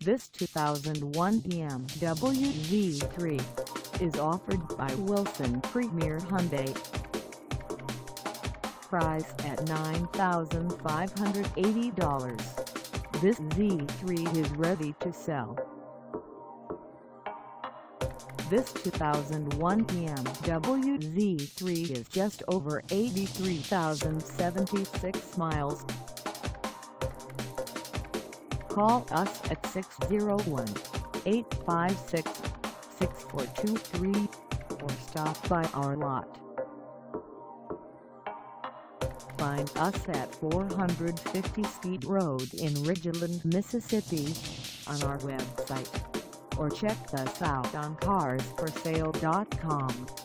This 2001 BMW Z3 is offered by Wilson Premier Hyundai. Price at $9,580. This Z3 is ready to sell. This 2001 BMW Z3 is just over 83,076 miles. Call us at 601-856-6423 or stop by our lot. Find us at 450 Steed Road in Ridgeland, Mississippi on our website, or check us out on carsforsale.com.